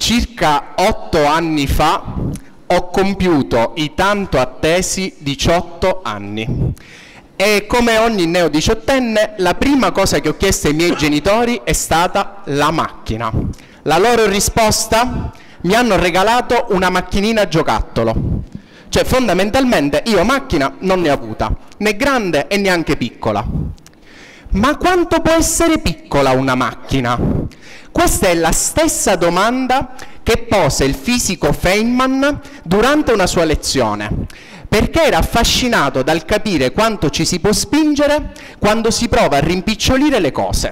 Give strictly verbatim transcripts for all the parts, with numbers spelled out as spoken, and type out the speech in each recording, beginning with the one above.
circa otto anni fa ho compiuto i tanto attesi diciotto anni e come ogni neo diciottenne la prima cosa che ho chiesto ai miei genitori è stata la macchina. La loro risposta? Mi hanno regalato una macchinina giocattolo. Cioè fondamentalmente io macchina non ne ho avuta, né grande e neanche piccola. Ma quanto può essere piccola una macchina? Questa è la stessa domanda che pose il fisico Feynman durante una sua lezione, perché era affascinato dal capire quanto ci si può spingere quando si prova a rimpicciolire le cose.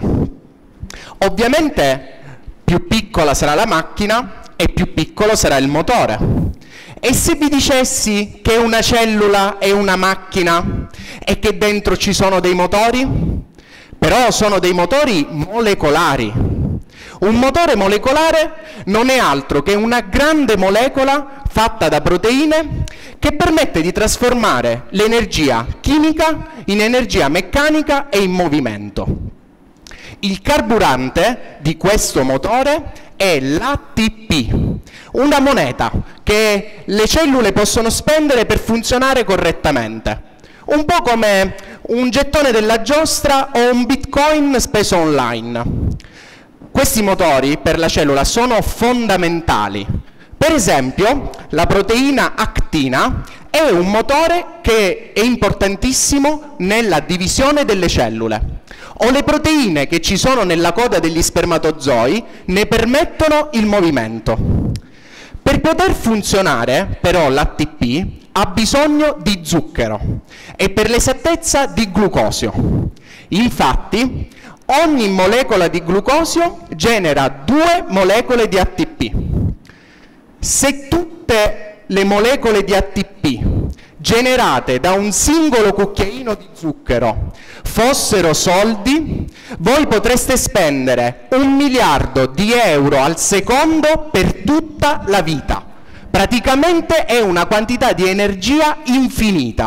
Ovviamente più piccola sarà la macchina e più piccolo sarà il motore. E se vi dicessi che una cellula è una macchina e che dentro ci sono dei motori? Però sono dei motori molecolari. Un motore molecolare non è altro che una grande molecola fatta da proteine che permette di trasformare l'energia chimica in energia meccanica e in movimento. Il carburante di questo motore è l'A T P, una moneta che le cellule possono spendere per funzionare correttamente, un po' come un gettone della giostra o un bitcoin speso online. Questi motori per la cellula sono fondamentali. Per esempio, la proteina actina è un motore che è importantissimo nella divisione delle cellule. O le proteine che ci sono nella coda degli spermatozoi ne permettono il movimento. Per poter funzionare, però, l'A T P ha bisogno di zucchero e per l'esattezza di glucosio. Infatti, ogni molecola di glucosio genera due molecole di A T P. Se tutte le molecole di A T P generate da un singolo cucchiaino di zucchero fossero soldi, voi potreste spendere un miliardo di euro al secondo per tutta la vita. Praticamente è una quantità di energia infinita.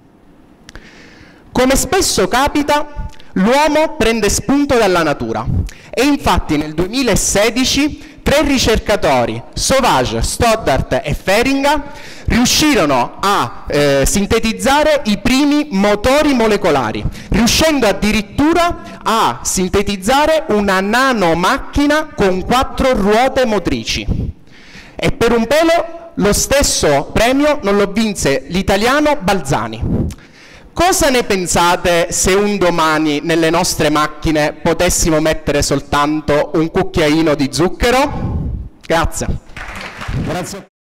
Come spesso capita, l'uomo prende spunto dalla natura e infatti nel duemilasedici tre ricercatori, Sauvage, Stoddart e Feringa, riuscirono a eh, sintetizzare i primi motori molecolari, riuscendo addirittura a sintetizzare una nanomacchina con quattro ruote motrici. E per un pelo lo stesso premio non lo vinse l'italiano Balzani. Cosa ne pensate se un domani nelle nostre macchine potessimo mettere soltanto un cucchiaino di zucchero? Grazie. Grazie.